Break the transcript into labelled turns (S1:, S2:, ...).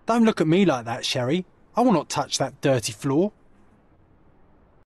S1: Don't look at me like that, Sherry. I will not touch that dirty floor.